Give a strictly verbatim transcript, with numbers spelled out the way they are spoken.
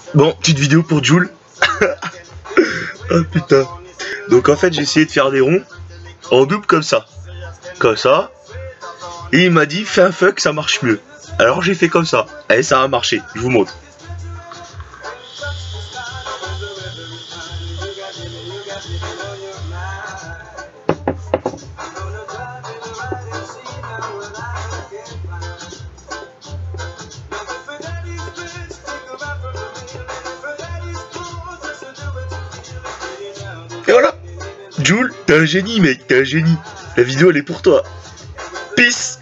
Bon, petite vidéo pour Jules. Oh putain. Donc en fait j'ai essayé de faire des ronds en double comme ça. Comme ça. Et il m'a dit fais un fuck, ça marche mieux. Alors j'ai fait comme ça. Et ça a marché, je vous montre. Et voilà. Jules, t'es un génie mec, t'es un génie. La vidéo elle est pour toi. Peace.